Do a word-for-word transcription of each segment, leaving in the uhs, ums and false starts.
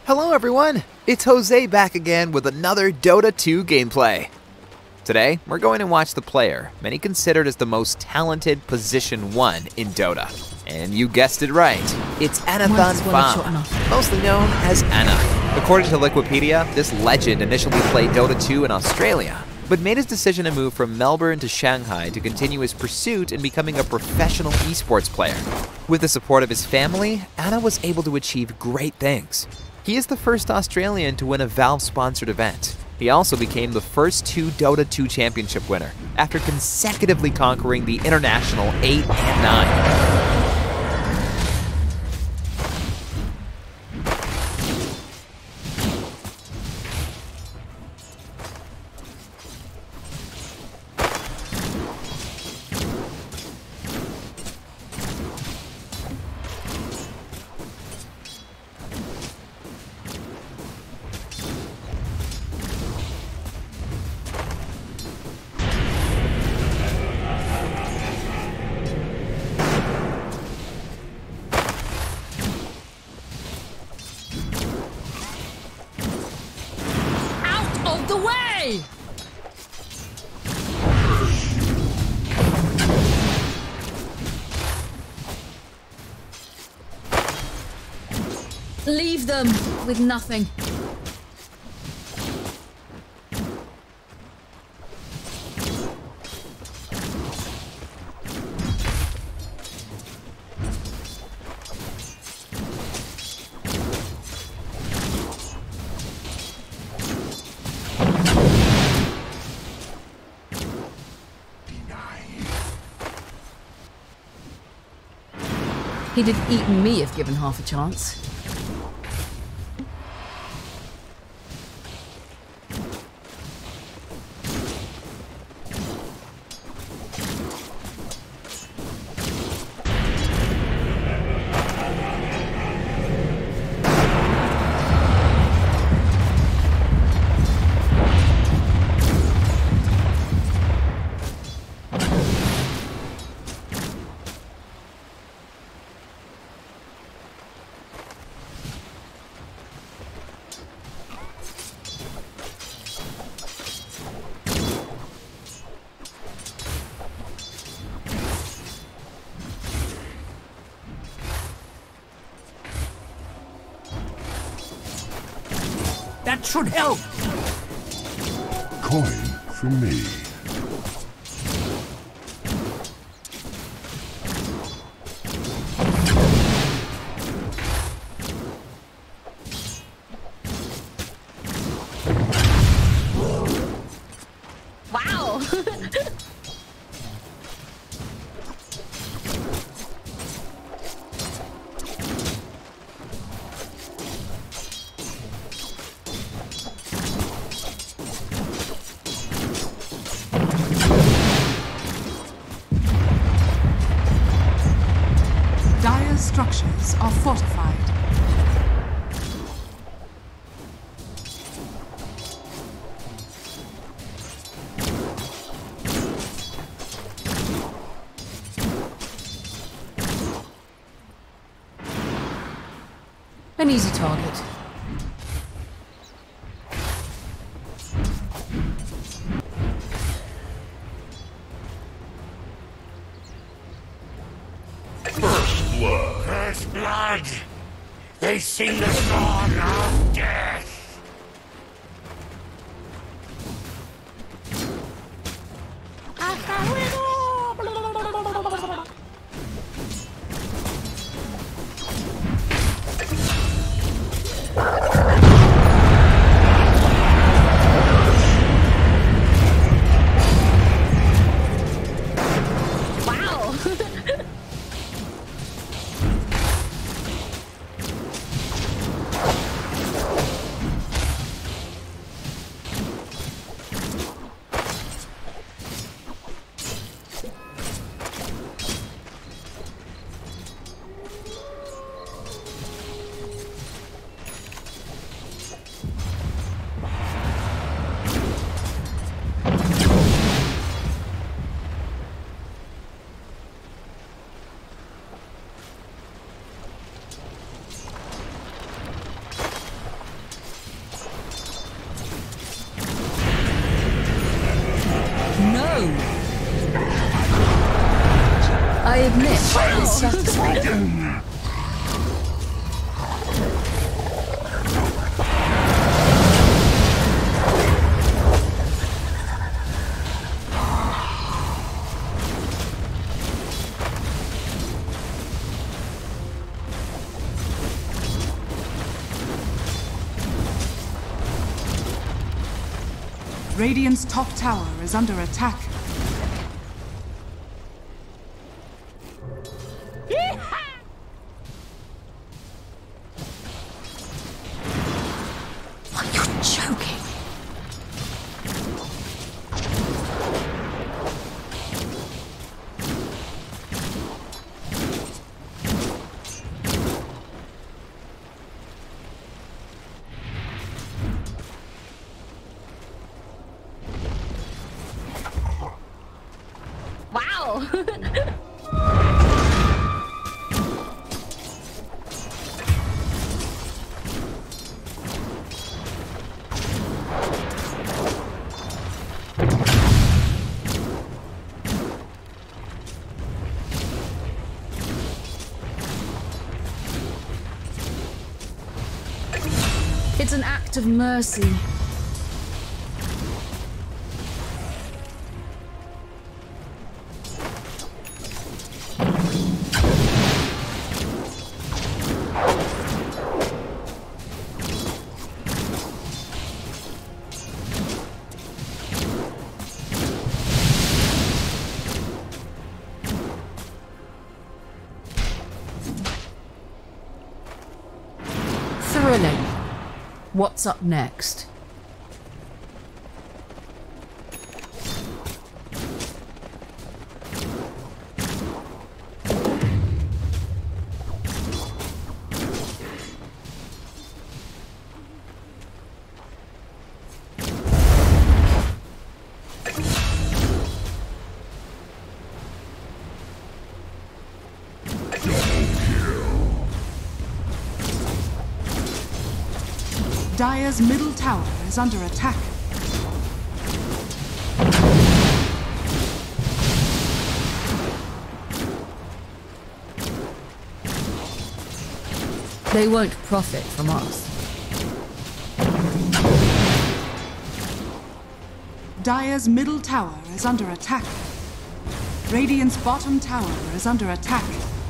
Hello everyone, it's Jose back again with another Dota two gameplay. Today, we're going to watch the player, many considered as the most talented position one in Dota. And you guessed it right, it's Anathan Pham, mostly known as Ana. According to Wikipedia, this legend initially played Dota two in Australia, but made his decision to move from Melbourne to Shanghai to continue his pursuit in becoming a professional esports player. With the support of his family, Ana was able to achieve great things. He is the first Australian to win a Valve-sponsored event. He also became the first two Dota two championship winner, after consecutively conquering the international eight and nine. Leave them with nothing. He'd have eaten me if given half a chance. That should help! Coin from me. Wow! Dire's structures are fortified. An easy target. First blood. First blood! They sing the song of death! Radiant's top tower is under attack. What, you're joking? Wow! It's an act of mercy. Thrilling. What's up next? Dire's middle tower is under attack. They won't profit from us. Dire's middle tower is under attack. Radiant's bottom tower is under attack.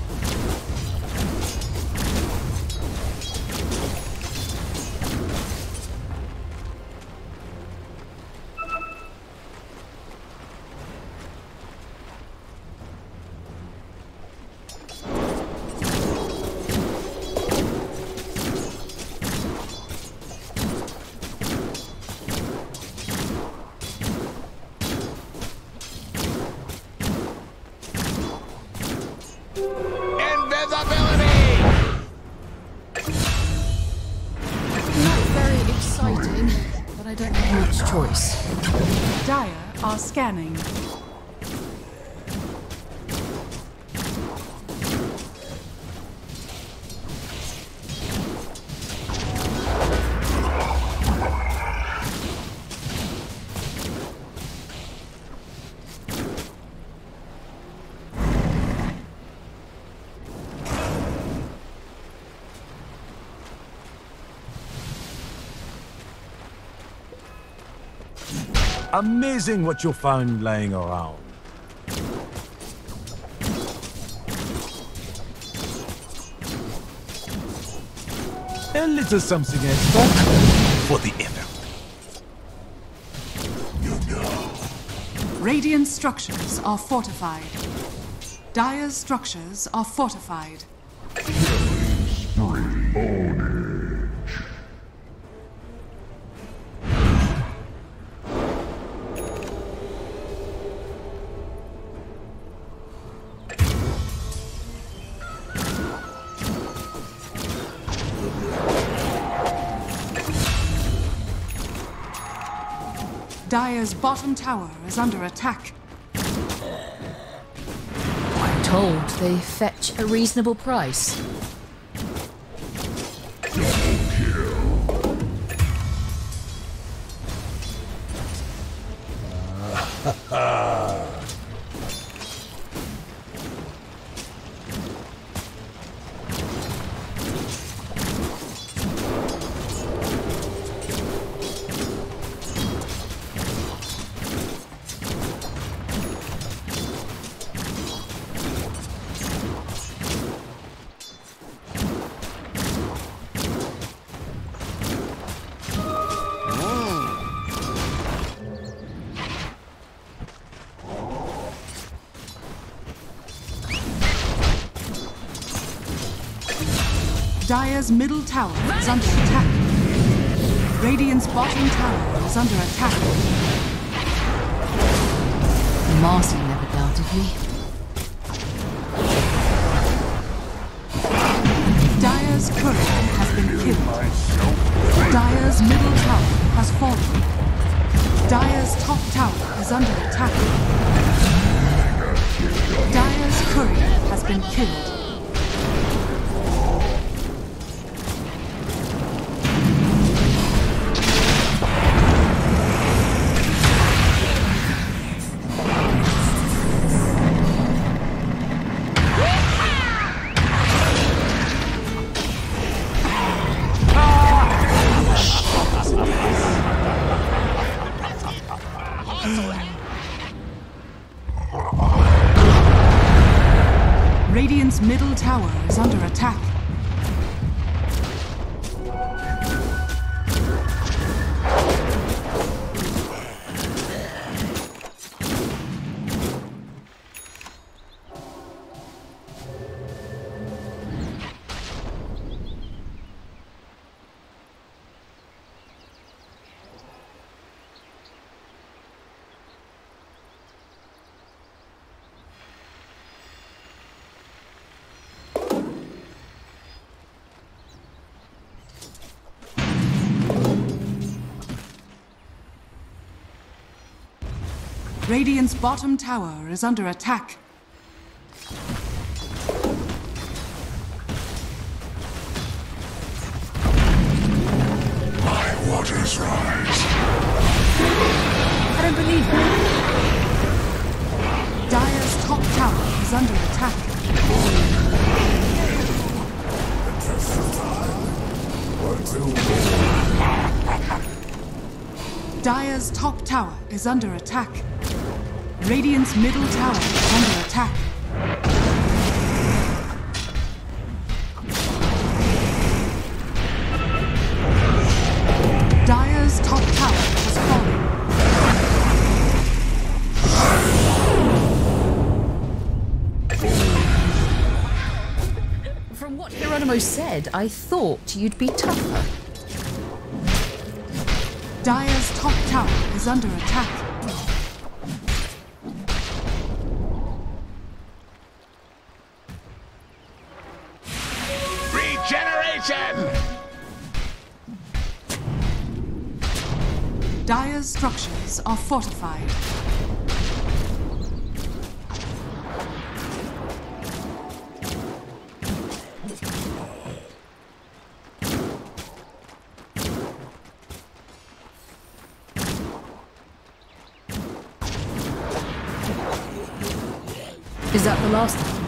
Not very exciting, but I don't have much choice. Dire are scanning. Amazing what you found lying around. A little something extra for the effort. Radiant structures are fortified. Dire's structures are fortified. Dire's bottom tower is under attack. I'm told they fetch a reasonable price. Dire's middle tower is under attack. Radiant's bottom tower is under attack. Marcy never doubted me. Dire's courier has been killed. Dire's middle tower has fallen. Dire's top tower is under attack. Dire's courier has been killed. Radiant's middle tower is under attack. Radiant's bottom tower is under attack. My waters rise. I don't believe that. Dire's top tower is under attack. Dire's top tower is under attack. Radiant's middle tower is under attack. Dire's top tower has fallen. From what Geronimo said, I thought you'd be tougher. Dire's top tower is under attack. Regeneration! Dire's structures are fortified. Is that the last of them?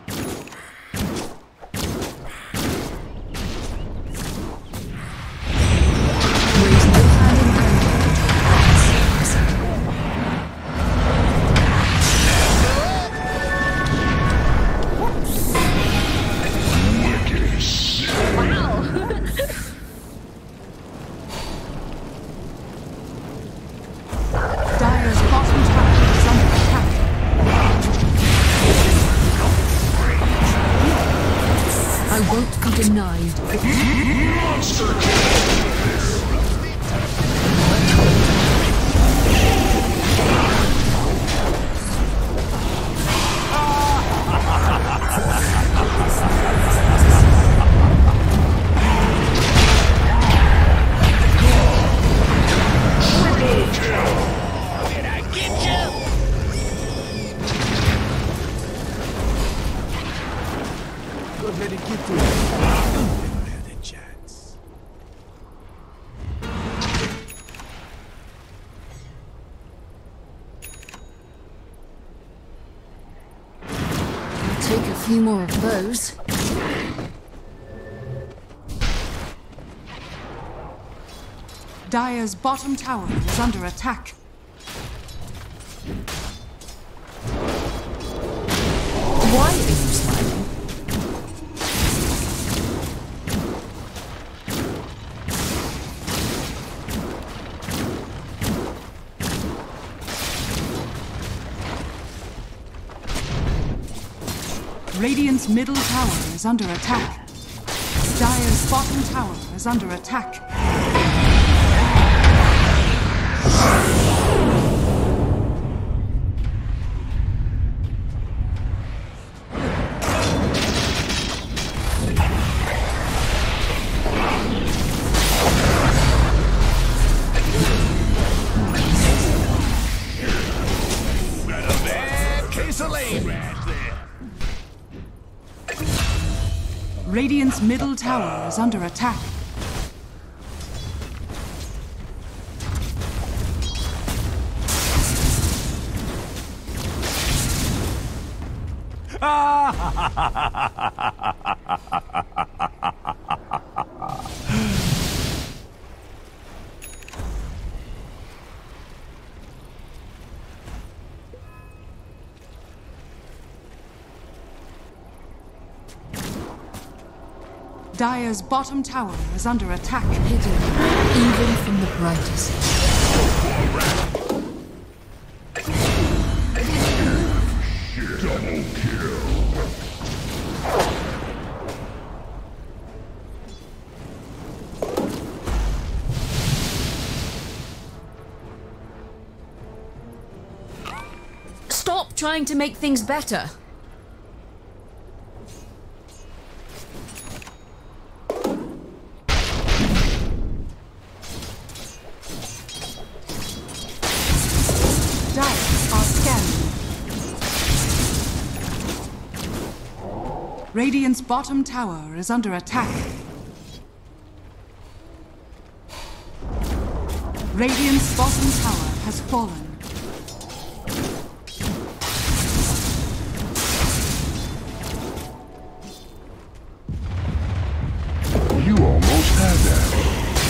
Raise no hand in hand. Dire's bottom tower is under attack. I won't be denied. Monster kill! Did I get you? Go ahead and get to it. Never had a chance. Take a few more of those. Dire's bottom tower is under attack. Why are you smiling? Radiant's middle tower is under attack. Dire's bottom tower is under attack. Radiant's middle tower is under attack. Dire's bottom tower is under attack. Hidden, even from the brightest. Double kill. Stop trying to make things better. Radiant's bottom tower is under attack. Radiant's bottom tower has fallen. You almost had that.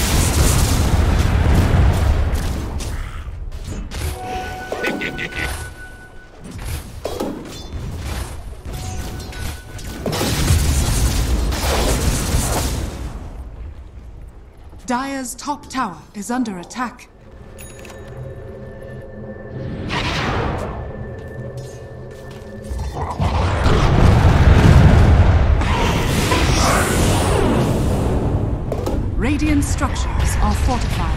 Dire's top tower is under attack. Radiant structures are fortified.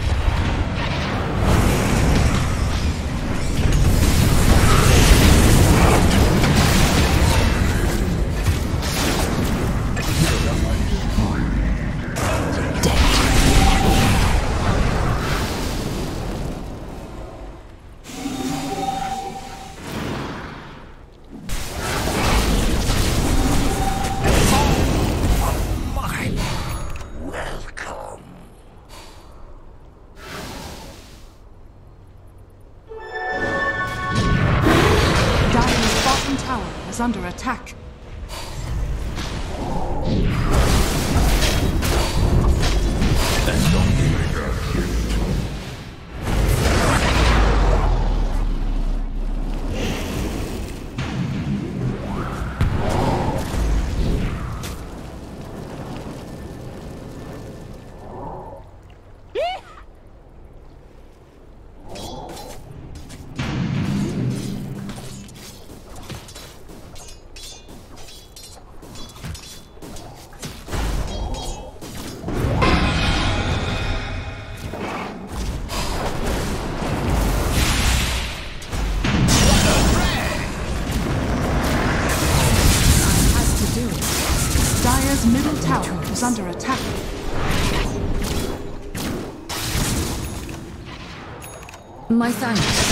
Is under attack. Dire's middle tower is under attack. My thanks.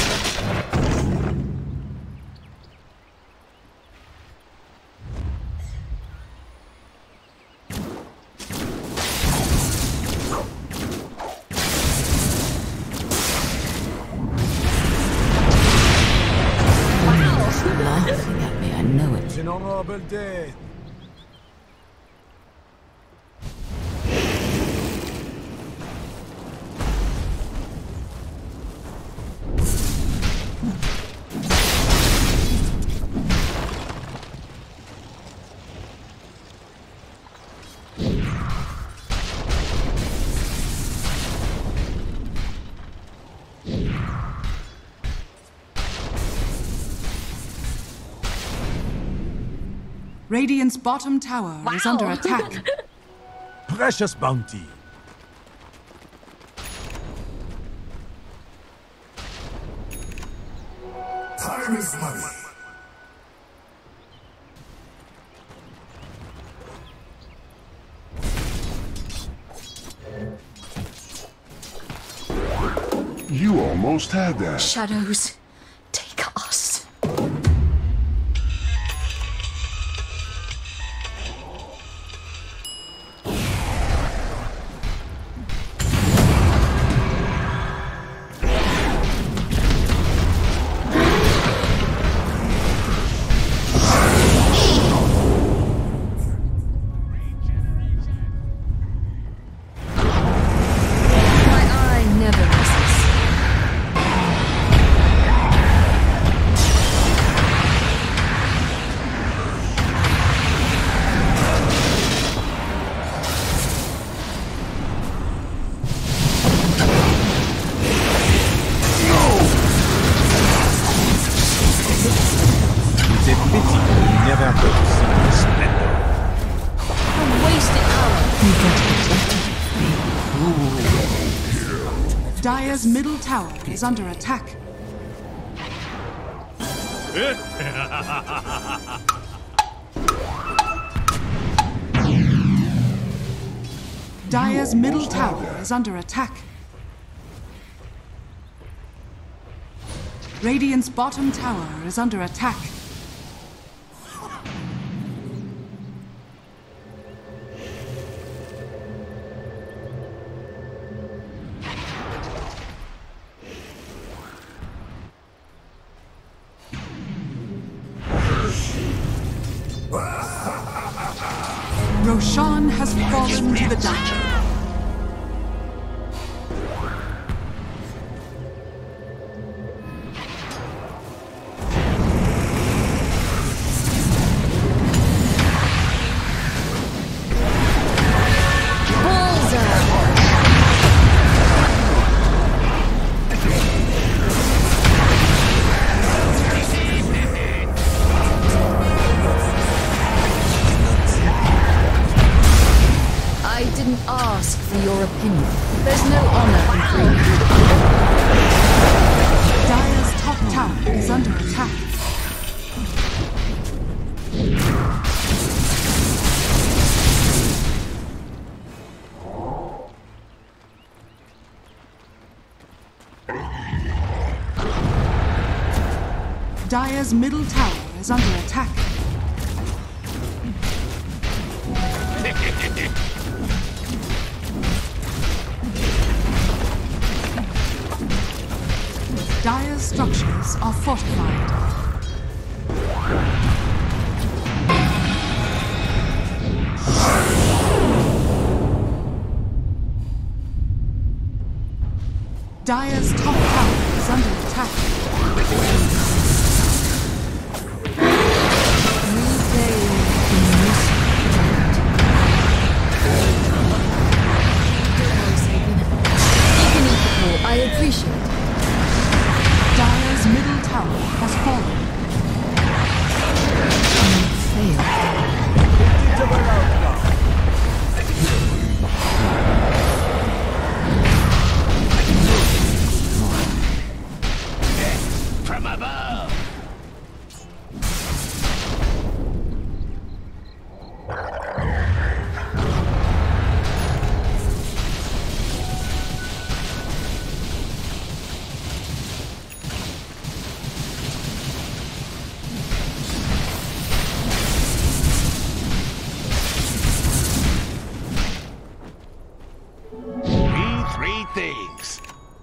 Laughing at me, I know it. It's an honorable day. Radiant's bottom tower is under attack. precious bounty. Time is money. You almost had that. Shadows, take us. Dire's middle tower is under attack. Dire's middle tower is under attack. Radiant's bottom tower is under attack. Roshan has fallen to the dungeon. Ask for your opinion. There's no honor in freedom. Dire's top tower is under attack. Dire's middle tower is under attack. Dire's structures are fortified. Dire's top tower is under attack. I appreciate it. Dire's middle tower has fallen. From above. Three things.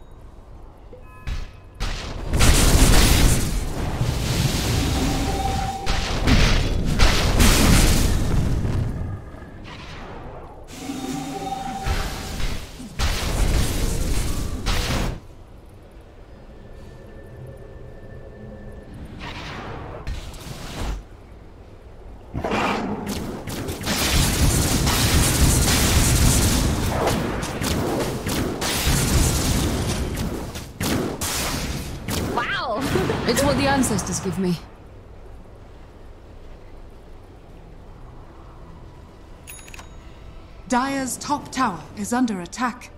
It's what the ancestors give me. Dire's top tower is under attack.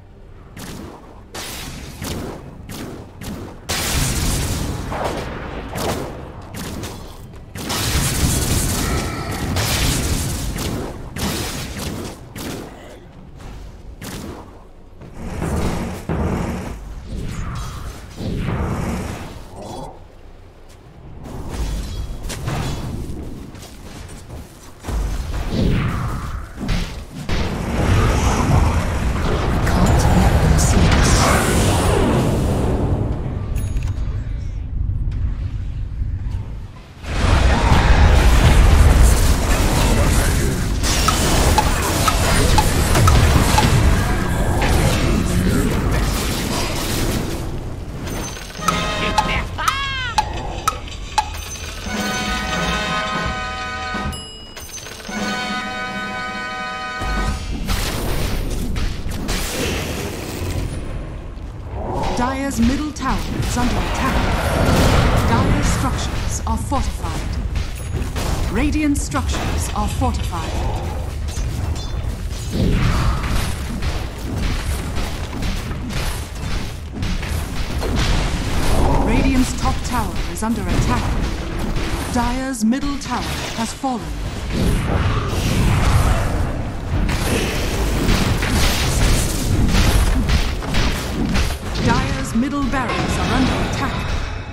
Dire's middle tower is under attack. Dire's structures are fortified. Radiant structures are fortified. Radiant's top tower is under attack. Dire's middle tower has fallen. Dire's middle barracks are under attack.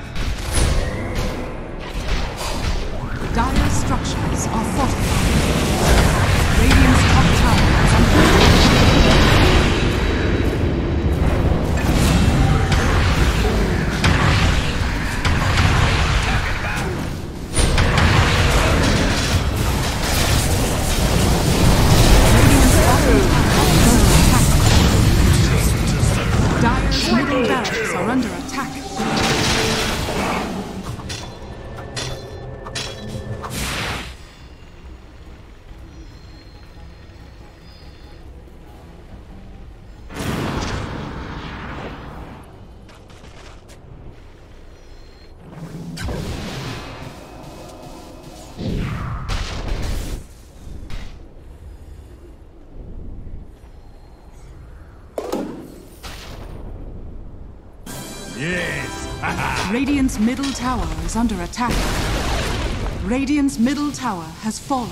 Dire's structures are fortified. Radiant's top tower is under attack. Dire's middle barracks are under attack. Yes! Radiant's middle tower is under attack. Radiant's middle tower has fallen.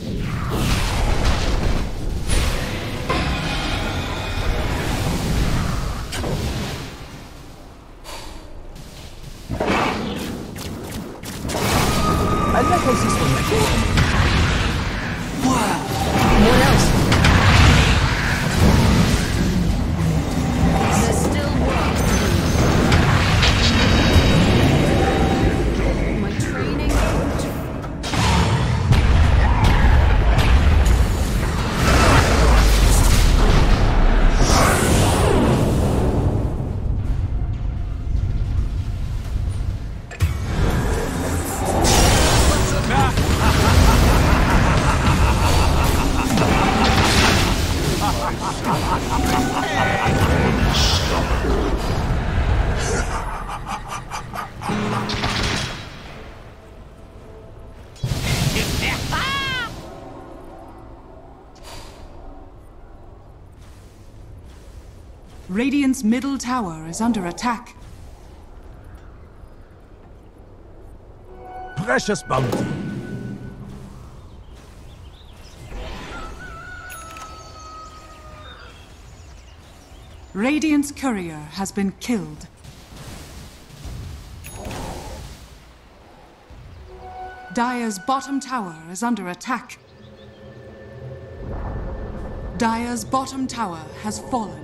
I like how this one like wow. What else? There's still work to do. My training. Radiant's middle tower is under attack. Precious bounty. Radiant's courier has been killed. Dire's bottom tower is under attack. Dire's bottom tower has fallen.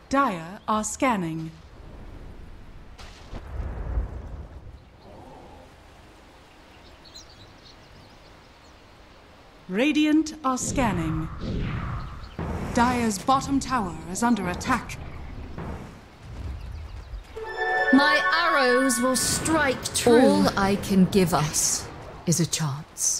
Dire are scanning. Radiant are scanning. Dire's bottom tower is under attack. My arrows will strike true. All I can give us is a chance.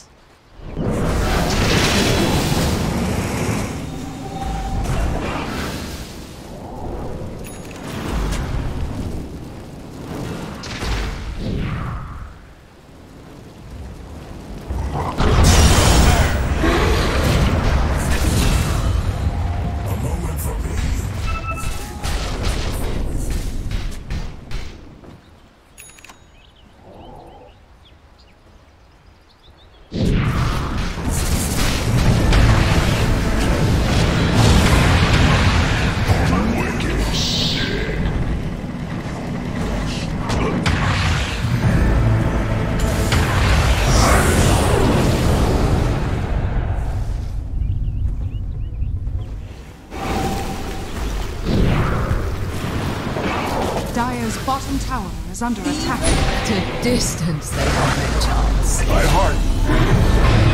Dire's bottom tower is under attack. To distance, they have no chance. My heart.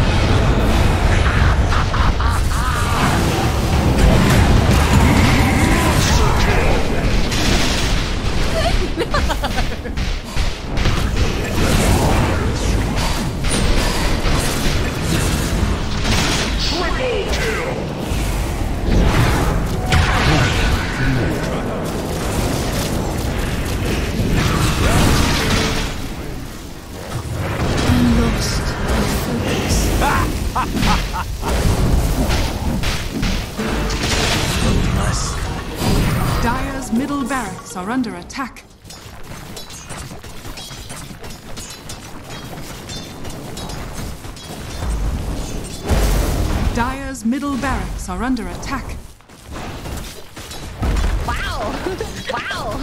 Dire's middle barracks are under attack. Dire's middle barracks are under attack. Wow! Wow!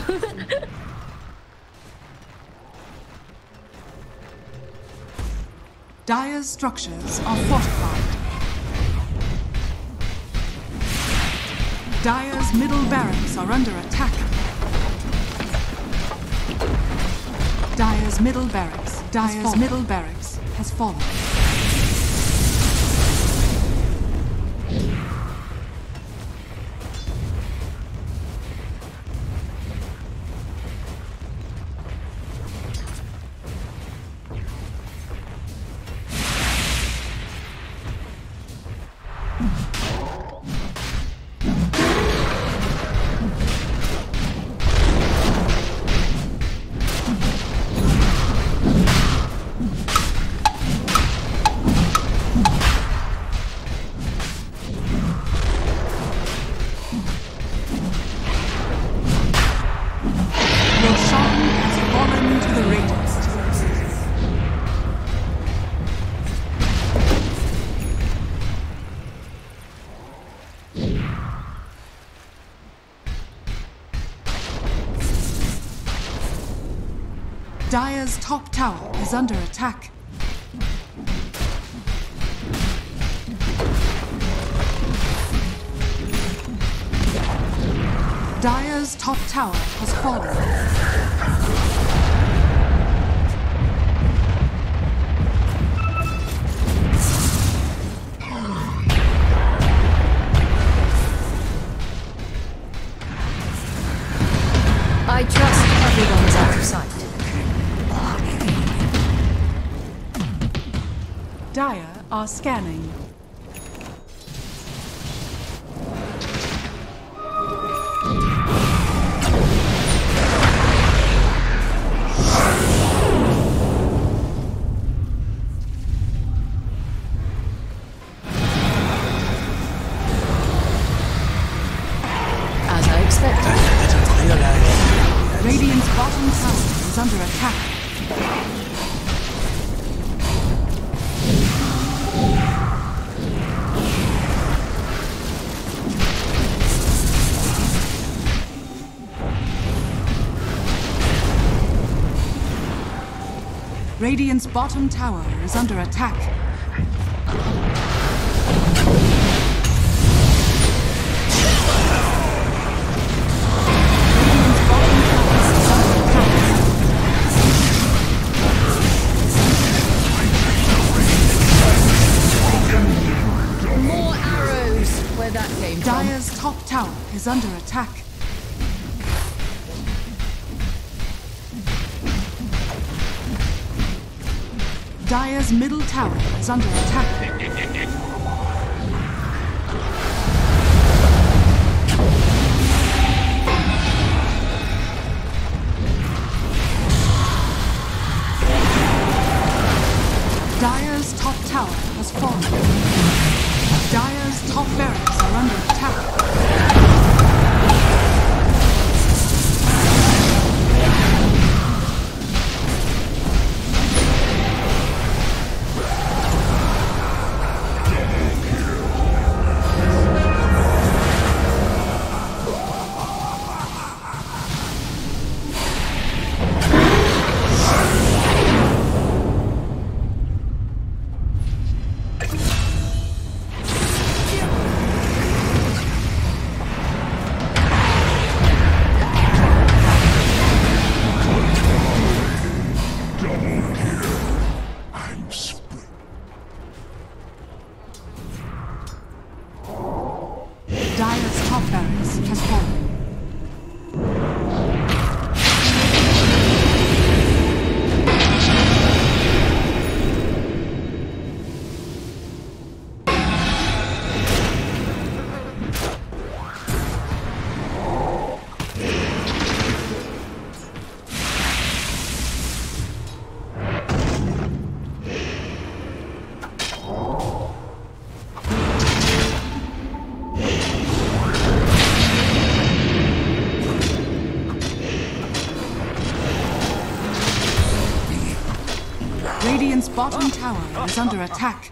Dire's structures are fortified. Dire's middle barracks are under attack. Dire's middle barracks. Dire's middle barracks has fallen. Dire's top tower is under attack. Dire's top tower has fallen. I trust everyone's out of sight. Dire are scanning. As I expected. Radiant's bottom tower is under attack. Radiant's bottom tower is under attack. top tower is under attack. Dire's middle tower is under attack. Dire's top tower has fallen. Dire's top barracks are under attack. Dire's top barracks has fallen. Radiant's bottom tower is under attack.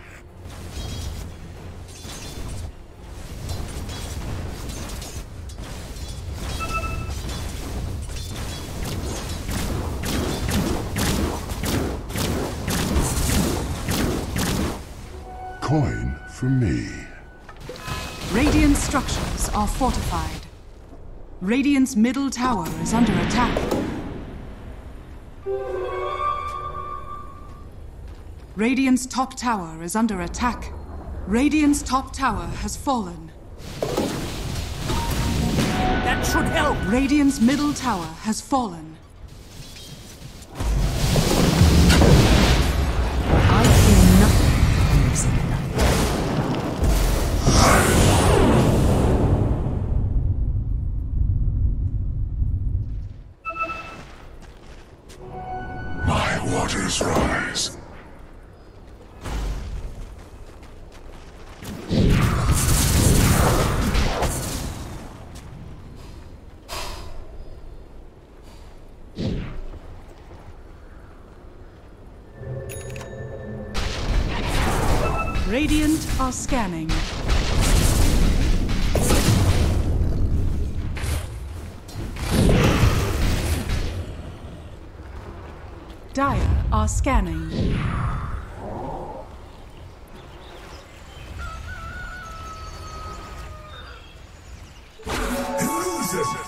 Coin for me. Radiant structures are fortified. Radiant's middle tower is under attack. Radiant's top tower is under attack. Radiant's top tower has fallen. That should help! Radiant's middle tower has fallen. I fear nothing in this night. My waters rise. Radiant are scanning. Dire are scanning. Elusive.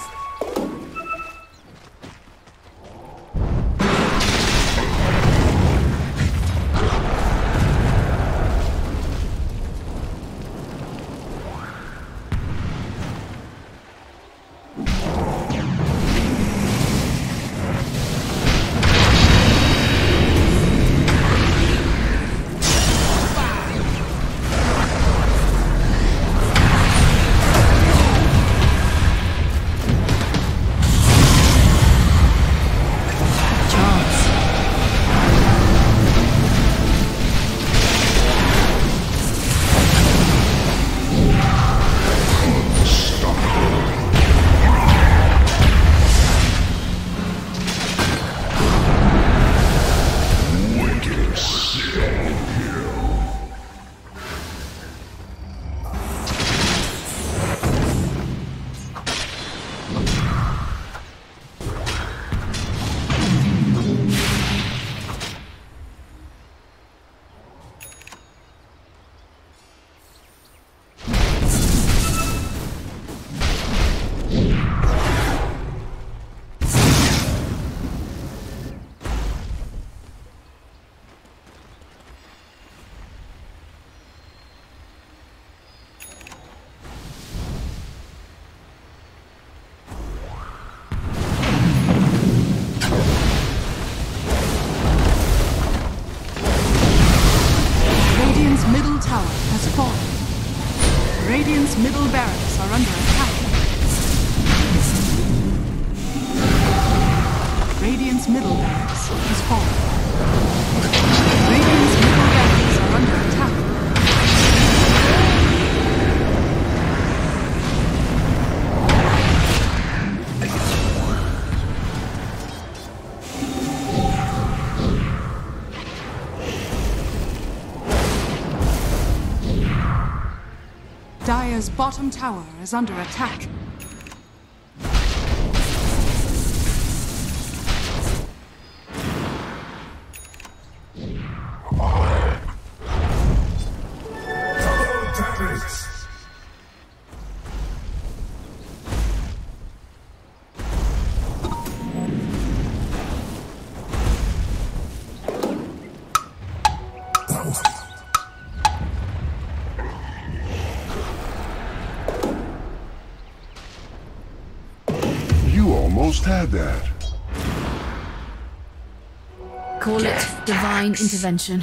middle barracks are under attack. Radiant's middle barracks has fallen. Radiant's middle barracks are under attack. Dire's bottom tower is under attack. Almost had that. Call it divine intervention.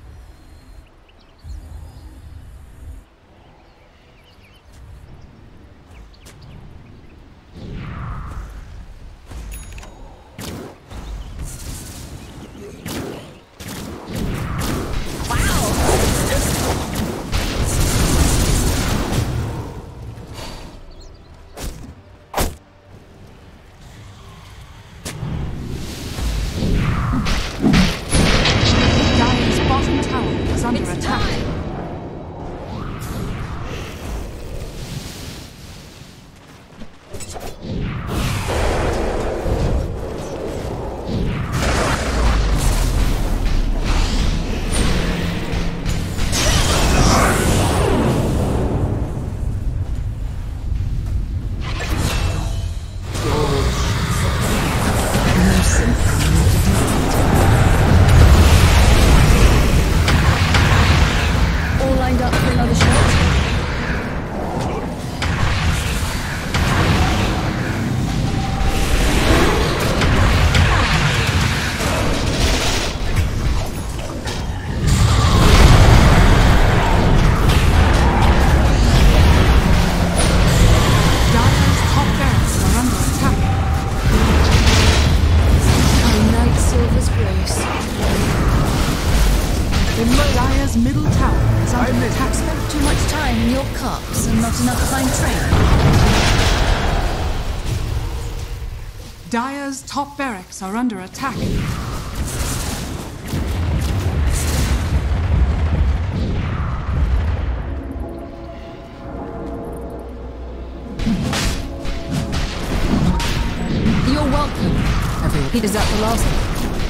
Dire's top barracks are under attack. You're welcome, everyone. Is that the last one?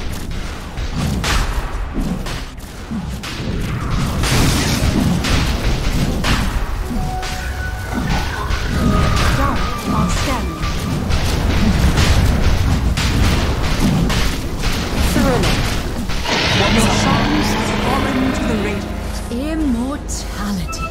Immortality.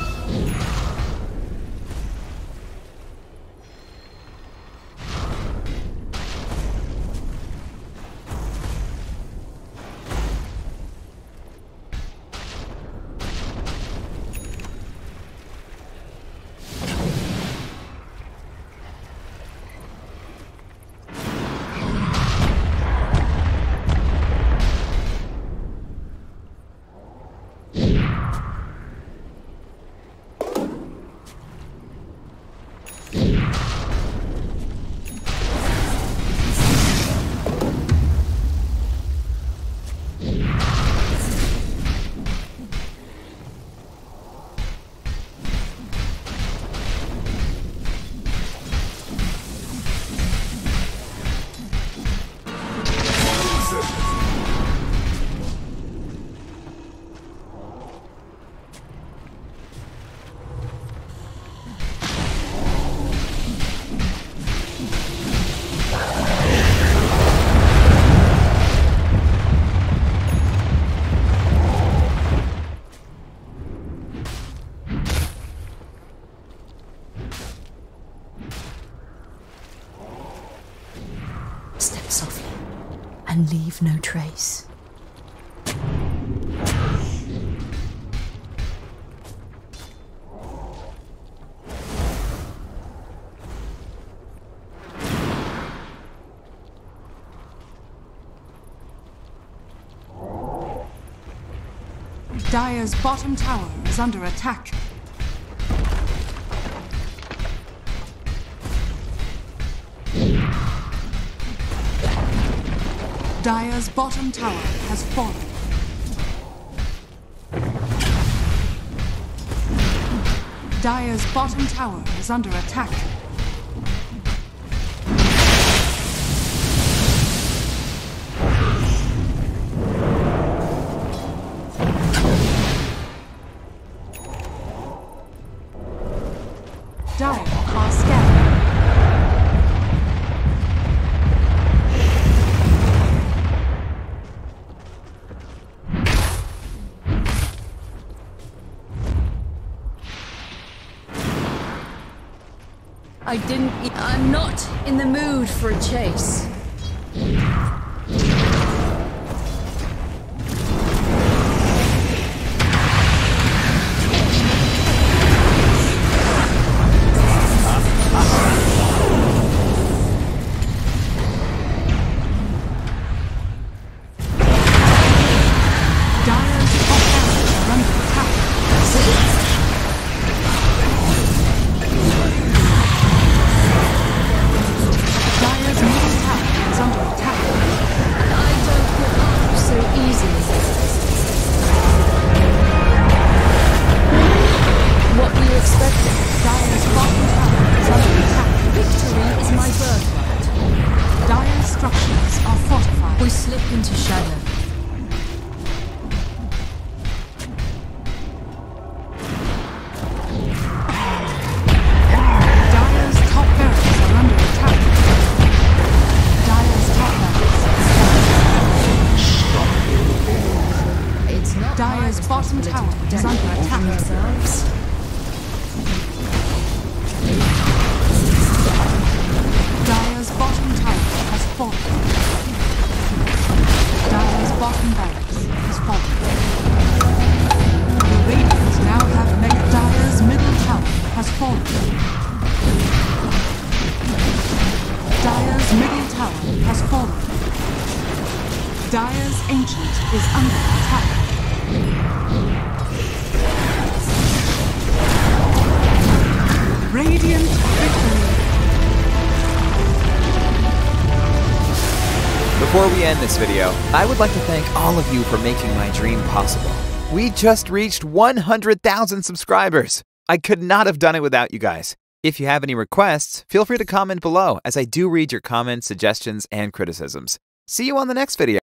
Step softly and leave no trace. Dire's bottom tower is under attack. Dire's bottom tower has fallen. Dire's bottom tower is under attack. Dire are scattered. I didn't. I'm not in the mood for a chase. bottom tower is under attack. Ourselves. Dire's bottom tower has fallen. Dire's bottom barracks has fallen. The Radiant now have mega. Dire's middle tower has fallen. Dire's middle tower has fallen. Dire's Ancient is under attack. Radiant victory. Before we end this video, I would like to thank all of you for making my dream possible. We just reached one hundred thousand subscribers. I could not have done it without you guys. If you have any requests, feel free to comment below, as I do read your comments, suggestions, and criticisms. See you on the next video.